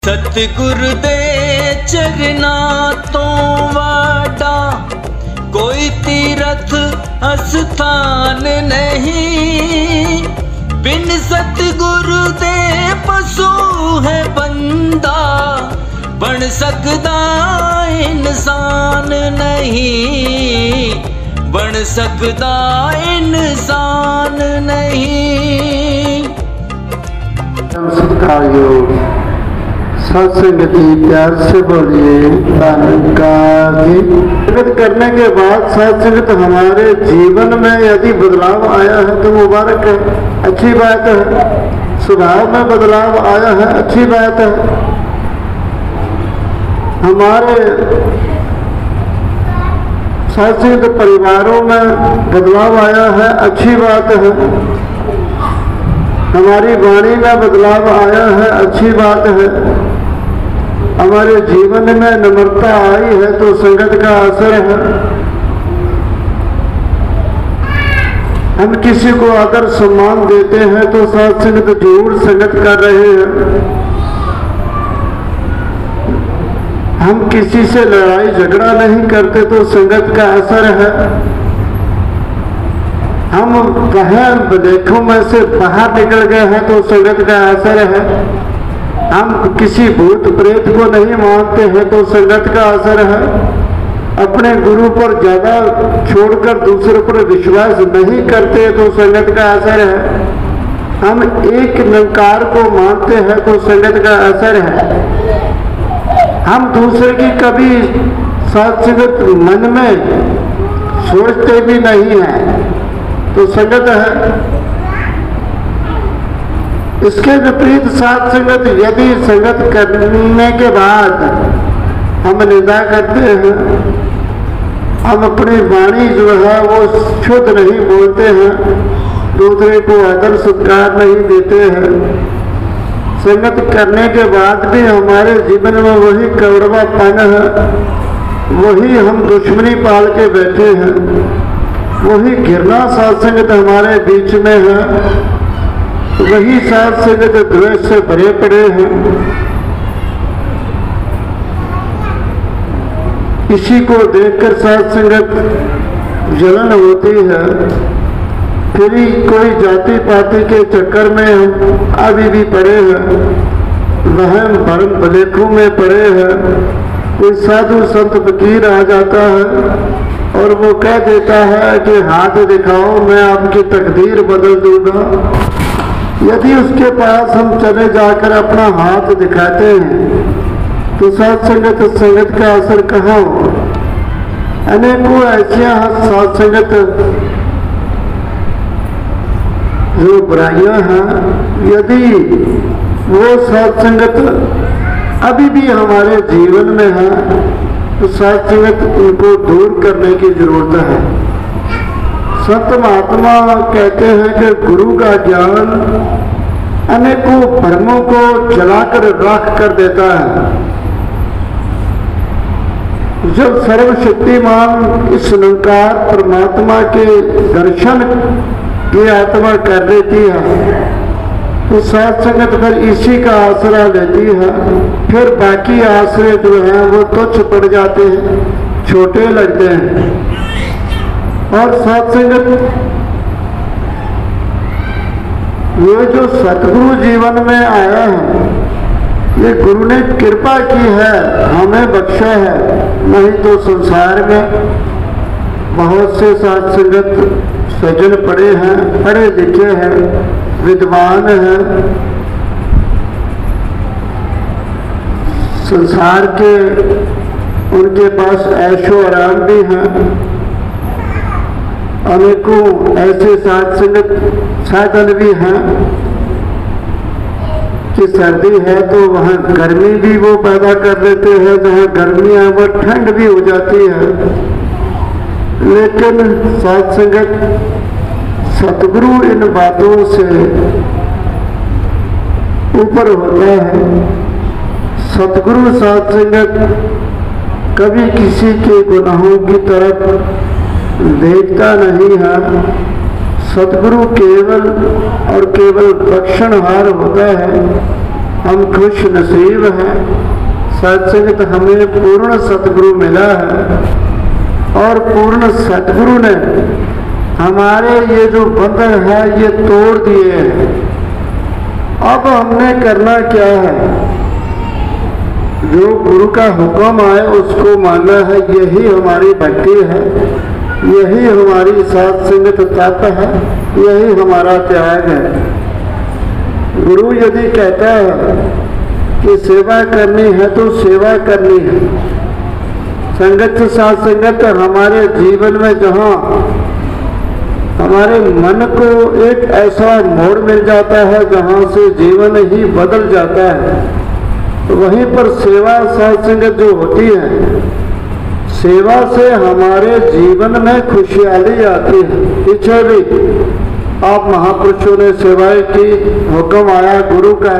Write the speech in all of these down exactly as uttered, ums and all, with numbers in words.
सतगुरु दे चरना तो वाडा कोई तीरथ अस्थान नहीं। बिन सतगुरु दे पशु है बंदा, बन सकदा इंसान नहीं, बन सकदा इंसान नहीं। नमस्कार योग सत्संगति प्यार से बोलिए धन्यवाद जी। संगत करने के बाद सत्संगत हमारे जीवन में यदि बदलाव आया है तो मुबारक है, अच्छी बात है। स्वभाव में बदलाव आया है, अच्छी बात है। हमारे सत्संगत परिवारों में बदलाव आया है, अच्छी बात है। हमारी वाणी में बदलाव आया है, अच्छी बात है। हमारे जीवन में नम्रता आई है तो संगत का असर है। हम किसी को आदर सम्मान देते हैं तो साथ संगत जरूर संगत कर रहे हैं। हम किसी से लड़ाई झगड़ा नहीं करते तो संगत का असर है। हम वह लेखों में से बाहर निकल गए हैं तो संगत का असर है। हम किसी भूत प्रेत को नहीं मानते हैं तो संगत का असर है। अपने गुरु पर ज्यादा छोड़कर दूसरे पर विश्वास नहीं करते तो संगत का असर है। हम एक निरंकार को मानते हैं तो संगत का असर है। हम दूसरे की कभी सत्संगत मन में सोचते भी नहीं हैं तो संगत है। इसके विपरीत साथ संगत यदि संगत करने के बाद हम निंदा करते हैं, हम अपनी वाणी जो है वो शुद्ध नहीं बोलते हैं, दूसरे को आदर सत्कार नहीं देते हैं, संगत करने के बाद भी हमारे जीवन में वही कौरवापन है, वही हम दुश्मनी पाल के बैठे हैं, वही घृणा सत्संगत हमारे बीच में है, वही सत्संगत द्वेष से भरे पड़े हैं। इसी को देखकर सत्संगत जलन होती है। फिर कोई जाति पाति के चक्कर में हम अभी भी पड़े हैं, वहम भरम भलेखों में पड़े हैं। कोई साधु संत फकीर आ जाता है और वो कह देता है कि हाथ दिखाओ मैं आपकी तकदीर बदल दूंगा। यदि उसके पास हम चले जाकर अपना हाथ दिखाते हैं तो सत्संगत संगत का असर कहाँ हो। अनेकों ऐसियां सत्संगत जो बुराइयां हैं, यदि वो सत्संगत अभी भी हमारे जीवन में है तो सत्संगत उनको दूर करने की जरूरत है। संत महात्मा कहते हैं कि गुरु का ज्ञान अनेकों भ्रमों को जलाकर राख कर देता है। जब सर्वशक्तिमान इस निरंकार परमात्मा के दर्शन की आत्मा कर लेती है तो सत्संगत फिर इसी का आसरा लेती है। फिर बाकी आश्रय जो है वो तुच्छ पड़ जाते हैं, छोटे लगते हैं। और सत्संगत ये जो सतगुरु जीवन में आया है, ये गुरु ने कृपा की है, हमें बख्शा है। नहीं तो संसार में बहुत से सत्संगत सज्जन पड़े हैं, पढ़े लिखे हैं, विद्वान हैं, संसार के उनके पास ऐशो आराम भी हैं। अनेकों ऐसे सत्संगत साधन भी हैं कि सर्दी है तो वहाँ गर्मी भी वो पैदा कर देते हैं, जहाँ गर्मी है वो ठंड भी हो जाती है। लेकिन सत्संगत सतगुरु इन बातों से ऊपर होता है। सतगुरु सत्संगत कभी किसी के गुनाहों की तरफ देखता नहीं है। सतगुरु केवल और केवल बख्शनहार होता है। हम खुश नसीब हैं। सत्संगत हमें पूर्ण सतगुरु मिला है और पूर्ण सतगुरु ने हमारे ये जो बंधन है ये तोड़ दिए हैं। अब हमने करना क्या है? जो गुरु का हुक्म आए उसको मानना है। यही हमारी भक्ति है, यही हमारी साथ संगत तप है, यही हमारा त्याग है। गुरु यदि कहता है कि सेवा करनी है तो सेवा करनी है। संगत से साथ संगत हमारे जीवन में जहाँ हमारे मन को एक ऐसा मोड़ मिल जाता है जहाँ से जीवन ही बदल जाता है, तो वहीं पर सेवा साथ संगत जो होती है, सेवा से हमारे जीवन में खुशहाली आती है। पीछे भी आप महापुरुषों ने सेवाएं की, हुक्म आया गुरु का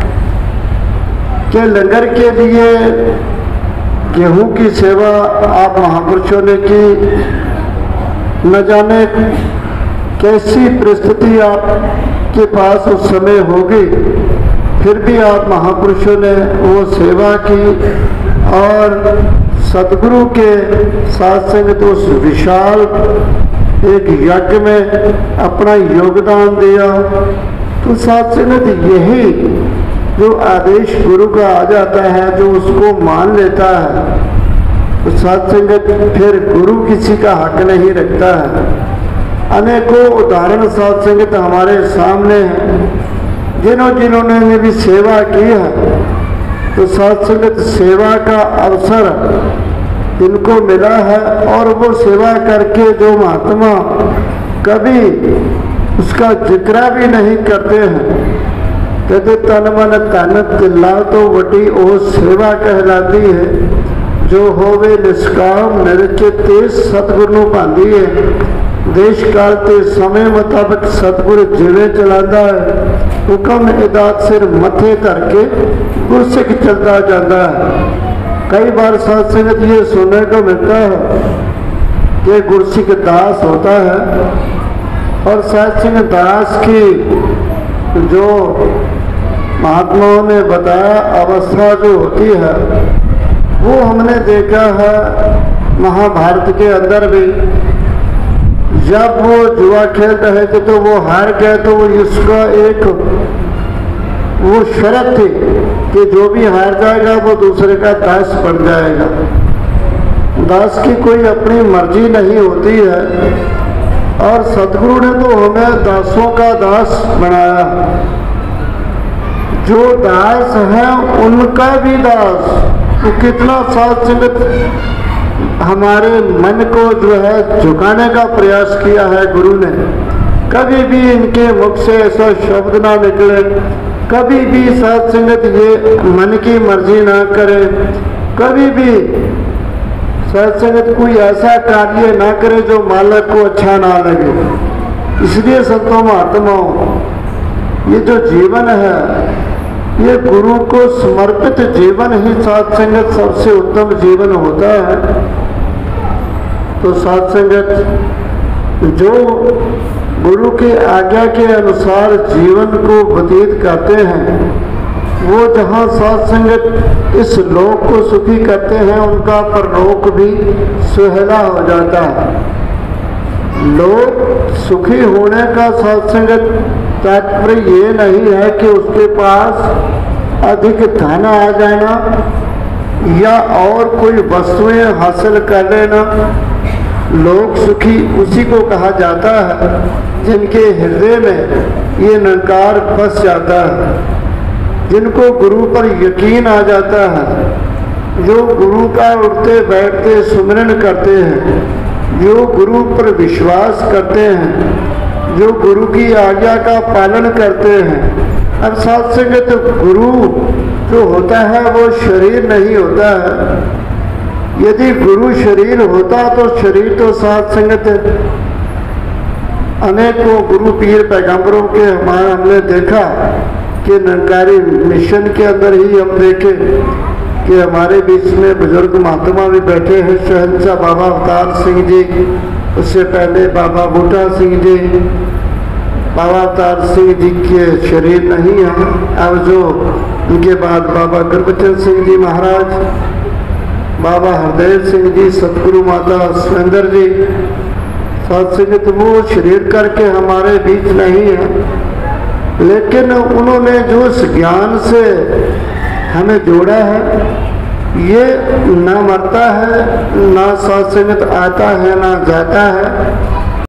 कि लंगर के लिए गेहूं की सेवा आप महापुरुषों ने की। न जाने कैसी परिस्थिति आपके पास उस समय होगी, फिर भी आप महापुरुषों ने वो सेवा की और सतगुरु के साथ संगत उस विशाल एक यज्ञ में अपना योगदान दिया। तो साथ संगत यही जो आदेश गुरु का आ जाता है, जो उसको मान लेता है, तो साथ संगत फिर गुरु किसी का हक नहीं रखता है। अनेकों उदाहरण साथ संगत हमारे सामने हैं, जिन्हों जिन्होंने भी सेवा की है, तो साथ संगत सेवा का अवसर इनको मिला है और वो सेवा करके जो महात्मा कभी उसका जिक्र भी नहीं करते हैं, कहते तन मन तन तिल्ला तो वटी ओ सेवा कहलाती है। जो होवे निष्काम निरचित सतगुरु पांदी है। देश काल के समय मुताबिक सतगुरु जिवे चलाता है, हुक्म इदात सिर मथे धर के गुरसिख चलता जाता है। कई बार साथ संगत ये सुनने को मिलता है कि गुरसिख दास होता है, और साथ संगत दास की जो महात्माओं ने बताया अवस्था जो होती है, वो हमने देखा है महाभारत के अंदर भी। जब वो जुआ खेल रहे थे तो वो हार गए, तो वो इसका एक वो शर्त थी कि जो भी हार जाएगा वो दूसरे का दास बन जाएगा। दास की कोई अपनी मर्जी नहीं होती है, और सतगुरु ने तो हमें दासों का दास बनाया। जो दास है उनका भी दास। तो कितना साथ संगत हमारे मन को जो है झुकाने का प्रयास किया है गुरु ने। कभी भी इनके मुख से ऐसा शब्द ना निकले, कभी भी साथ संगत ये मन की मर्जी ना करे, कभी भी साथ संगत कोई ऐसा कार्य ना करे जो मालक को अच्छा ना लगे। इसलिए संतों महात्माओं, ये जो जीवन है ये गुरु को समर्पित जीवन ही साथ संगत सबसे उत्तम जीवन होता है। तो साथ संगत जो गुरु की आज्ञा के अनुसार जीवन को व्यतीत करते हैं, वो जहाँ साथ संगत इस लोक को सुखी करते हैं, उनका परलोक भी सुहेला हो जाता है। लोक सुखी होने का साथ संगत तात्पर्य ये नहीं है कि उसके पास अधिक धन आ जाना या और कोई वस्तुएं हासिल कर लेना। लोक सुखी उसी को कहा जाता है जिनके हृदय में ये निरंकार बस जाता है, जिनको गुरु पर यकीन आ जाता है, जो गुरु का उठते बैठते सुमिरन करते हैं, जो गुरु पर विश्वास करते हैं, जो गुरु की आज्ञा का पालन करते हैं। अब साथ संगत गुरु जो होता है वो शरीर नहीं होता है। यदि गुरु शरीर होता तो शरीर तो साथ संगत अनेकों गुरु पीर पैगंबरों के हमारा हमने देखा कि निरंकारी मिशन के अंदर ही हम देखे कि हमारे बीच में बुजुर्ग महात्मा भी बैठे हैं। शहंशाह बाबा अवतार सिंह जी, उससे पहले बाबा बूटा सिंह जी, बाबा अवतार सिंह जी के शरीर नहीं है। अब जो उनके बाद बाबा गुरबचन सिंह जी महाराज, बाबा हरदेव सिंह जी, सतगुरु माता सुरेंद्र जी, साथ संगत वो शरीर करके हमारे बीच नहीं है, लेकिन उन्होंने जो उस ज्ञान से हमें जोड़ा है, ये ना मरता है, ना साथ संगत आता है, ना जाता है।